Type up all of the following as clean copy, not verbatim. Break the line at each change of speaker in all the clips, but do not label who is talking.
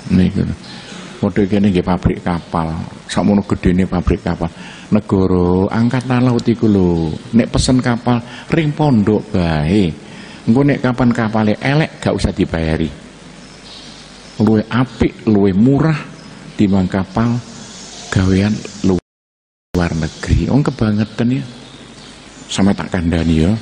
Niku. Padha kene nggih pabrik kapal. Sakmono gedene pabrik kapal. Negara angkatan laut iku lho, nek pesen kapal ring pondok bae. Engko nek kapan kapale elek gak usah dibayari. Luwe apik, luwe murah timbang kapal gawean luar negeri. Wong kebangetan ya. Sampe tak kandhani ya.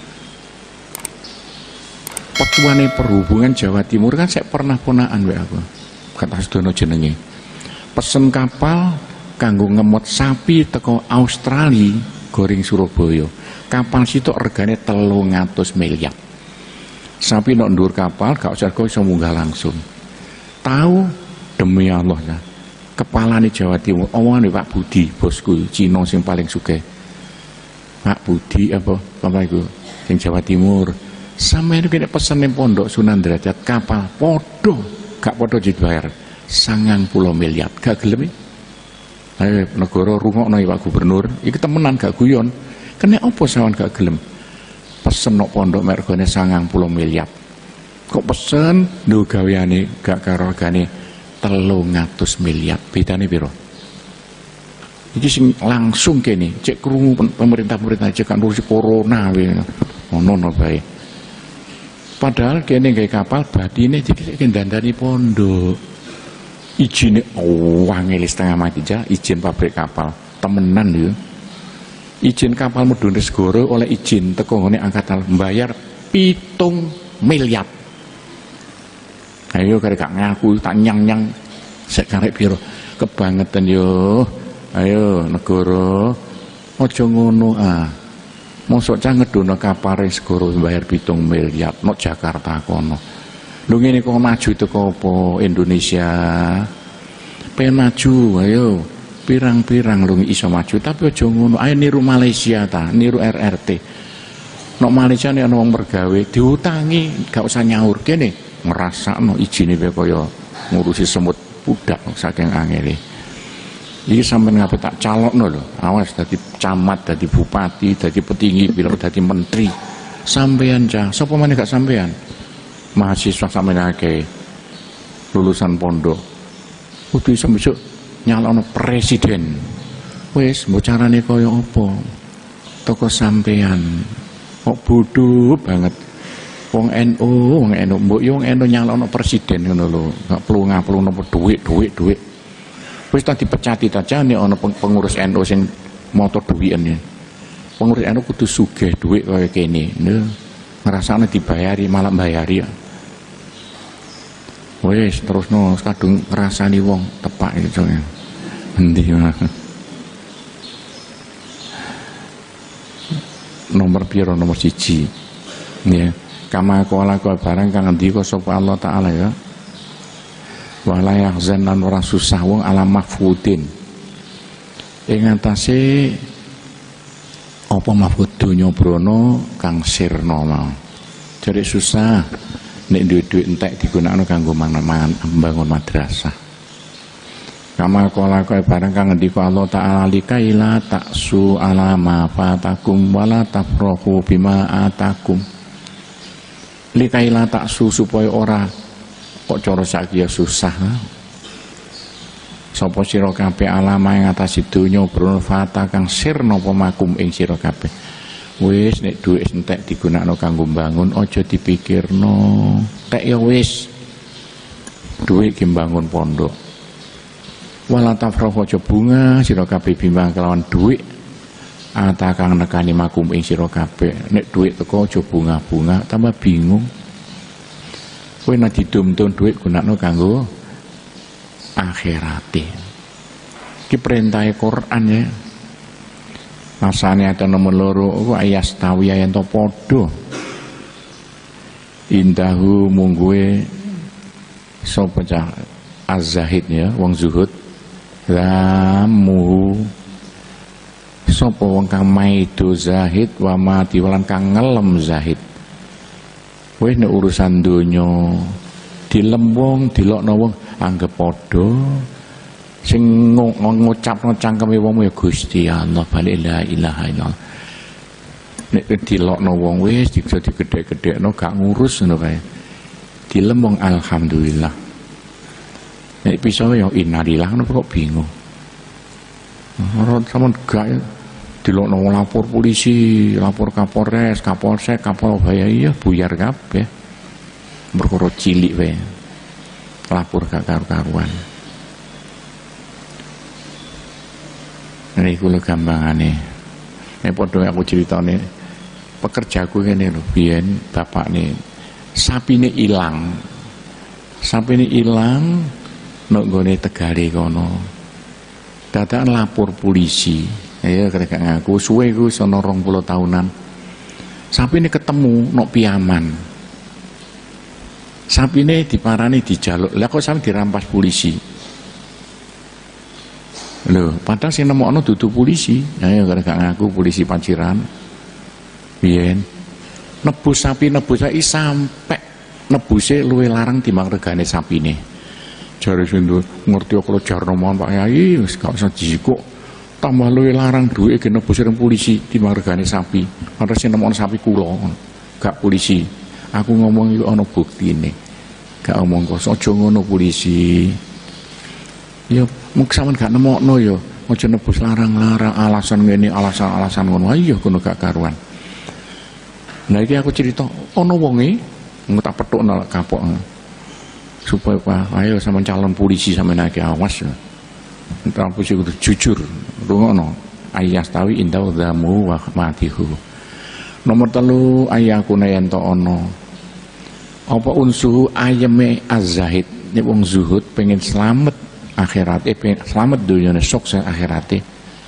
Petuane perhubungan Jawa Timur kan saya pernah ponaan wae aku. Kata sedono jenenge. Pesen kapal kanggo ngemot sapi teko Australia goreng Surabaya. Kapal sitok regane 300 miliar. Sapi nok ndur kapal gak usah kok iso munggah langsung. Tahu demi Allah ya. Kepalane Jawa Timur, omongane Pak Budi, bosku Cina sing paling sugih. Pak Budi apa iku sing Jawa Timur. Sampeyan kene pesen ning Pondok Sunan Derajat kapal padha gak padha dibayar 90 miliar. Gak gelem. Ayo negara rungokno Pak Gubernur, iki temenan gak guyon. Kene apa sawan gak gelem? Pesen nok pondok mergane 90 miliar. Kok pesen lho gaweane gak karo regane 300 miliar. Bedane piro? Iki sing langsung kene, cek krungu pemerintah cek kan ngurusi corona wae. Ngono bae. Padahal kene gawe kapal badine dikek dandani pondok. Ijine wangel setengah mati ja, izin pabrik kapal. Temenan lho. Izin kapal medhun segoro oleh izin teko ngene angkatan mbayar 7 miliar. Ayo karek gak ngaku tak nyang-nyang sek karek piro. Kebangetan yo. Ayo negara aja ngono ah. Mosok cah ngedono kapal segoro mbayar 7 miliar nok Jakarta kono. Lho ngene kok maju teko apa Indonesia? Pengen maju ayo. Pirang-pirang lu iso maju tapi aja ngono. Ayo niru Malaysia ta, niru RRT. Nok Malaysia nek ana wong mergawe diutangi, gak usah nyaur kene, ngrasakno ijine wae kaya ngurusi semut budak saking angele. Iki sampeyan ngape tak calokno lho. Awas dadi camat, dadi bupati, dadi petinggi, bila dadi menteri. Sampeyan cah, sapa meneh gak sampeyan? Mahasiswa sampeyan akeh lulusan pondok. Kudu iso besok nyalon presiden. Wis mbok carane kaya apa? Toko sampean. Kok bodoh banget. Wong NU mbok yo wong NU nyalon presiden ngono lho. Gak perlu ngaplu nopo dhuwit. Wis tak dipecati aja nek ana pengurus NU sing motor dhuwiten ya. Pengurus NU kudu sugih dhuwit kaya kene. Lho, ngrasane dibayari malah mbayari ya. Wis terusno kadung ngrasani wong tepak itu ya. Endi nomor piro nomor 1 ya kama qala barang kang ngendika sapa Allah taala ya wala yahzanan ora susah wong ala mahfudin ing atase apa mahfud donya brono kang sirna mau jare susah nek duwe-duwe entek digunakno kanggo mangan bangun madrasah. Kama qala barang kang ngendika Allah taala likaila taksu ala ma fatakum wala tafrahu bima atakum. Likaila taksu supaya ora kok cara saiki ya susah. Sapa sira kabeh alama ing atas donya brun fata kang sirna apa makum ing sira kabeh. Wis nek dhuwit entek digunakno kanggo bangun aja dipikirno. Tek ya wis dhuwit ki bangun pondok. Wala tafrahu aja bunga sira kabeh bimbang kelawan dhuwit ata kang nekani makum ing sira kabeh. Nek dhuwit teko aja bunga-bunga tambah bingung. Kowe nek didum-dum dhuwit gunakno kanggo akhirate. Iki perintahe Quran ya. Masane ate nomor 2 ku ayas tawi yen to padha. Indahu mungguwe sapa cah az-zahid ya wong zuhud. Lamu sapa wong kang maido zahid wa mati walan kang ngelem zahid. Wis nek urusan donya dilem wong dilokno wong anggap padha sing ngucapno cangkeme wong ya Gusti Allah balik la ilaha illallah. Nek dilokno wong wis bisa digedhe-gedhekno gak ngurus ngono kae. Dilem wong alhamdulillah. nek pisau ya innalillah kenapa kok bingung. Ora sampean gak dilokno lapor polisi, lapor Kapolres, Kapolsek, Kapolbaya iya buyar kabeh. Perkara cilik wae. Lapor gak karu-karuan. Niku lho gampangane. Nek padha aku critane pekerjaku ngene lho, biyen bapakne sapine ilang. Sapine ilang nek nggone Tegale kono. Dadakan lapor polisi. Ya krek ngaku suwe ku sono 20 tahunan. Sapine ketemu nok Piaman. Sapine diparani dijaluk. Lah kok sampe dirampas polisi. Lho, padahal sing nemokno dudu polisi. Ayo krek ngaku polisi Paciran. Biyen nebus sapi sampai nebuse luwih larang timbang regane sapine. Jare sindu ngerti kok jarno mawon Pak Yai wis gak usah jikok. Tambah luwih larang duwe ge nebus ring polisi timbang regane sapi. Padahal sing nemokno sapi kula gak polisi. Aku ngomong iku ana buktine. Gak omong kok aja ngono polisi. Ya mung sampean gak nemokno ya aja nebus larang-larang alasan ngene alasan ngono. Ayo kono gak karuan. Nah iki aku cerita ana wonge tak petukno kapok supaya Pak ayo sama calon polisi sama nake awas entah polisi kudu jujur rungono ayas tawi indah damu wa matihu. Nomor 3 ayaku ento ono apa unsuhu ayeme az-zahid nek wong zuhud pengen selamat akhirat pengen selamat dunyane sukses akhirate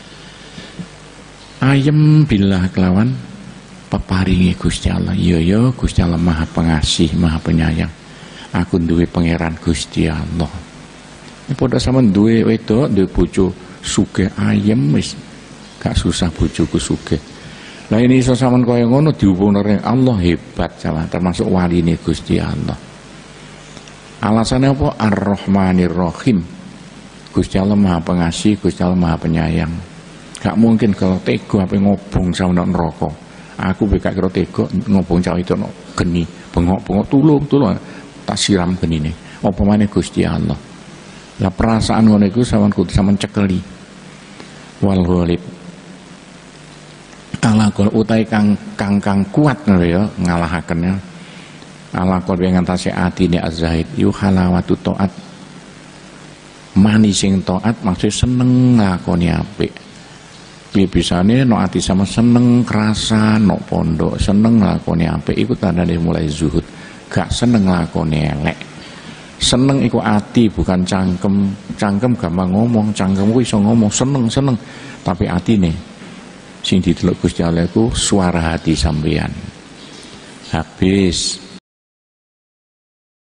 ayem billah kelawan peparingi Gusti Allah. Iya Gusti Allah Maha Pengasih, Maha Penyayang. Aku duwe pangeran Gusti Allah. Ini padha sampean duwe wedok, duwe bojo sugih ayem wis gak susah bojoku sugih. Lah ini iso sampean kaya ngono dihubungno ring Allah hebat sama termasuk waline Gusti Allah. Alasannya apa? Ar-Rahmanir Rahim. Gusti Allah Maha Pengasih, Gusti Allah Maha Penyayang. Gak mungkin kalau tega ape ngobong sama neraka. Aku bekak kira tega ngobong cawe itu geni bengok-bengok tulung tak siram genine apa maneh Gusti Allah. Lah perasaan ngono iku sampean kudu sampean cekeli wal ghalib talakul utai kang kuat ngono ya ngalahaken ya alakul yang ngantasi atine az-zahid yu halawatu taat manis sing taat maksud seneng ngakoni apik. Bisane no ati sama seneng kerasa no pondok seneng lakoni apik iku tandane mulai zuhud. Gak seneng lakoni elek. Seneng iku ati bukan cangkem. Cangkem gampang ngomong, cangkem ku iso ngomong seneng. Tapi atine sing didelok Gusti Allah iku suara hati sampeyan. Habis